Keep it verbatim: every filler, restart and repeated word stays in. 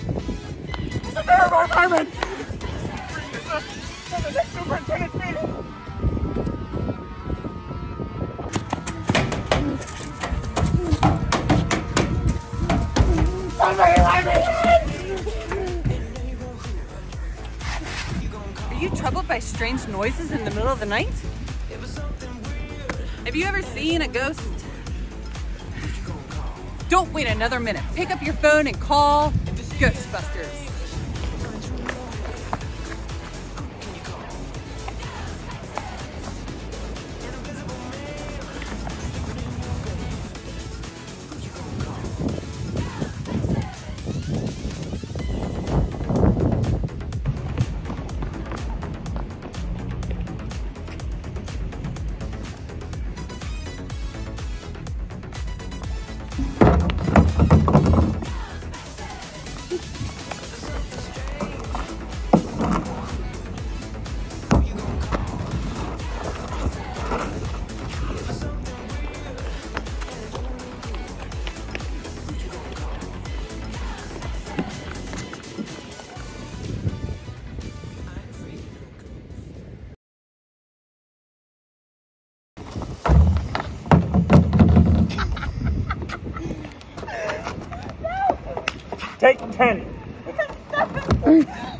It's a terrible apartment! It's the next superintendent's meeting! Somebody let me in! Are you troubled by strange noises in the middle of the night? Have you ever seen a ghost? Don't wait another minute. Pick up your phone and call Ghostbusters. Take ten.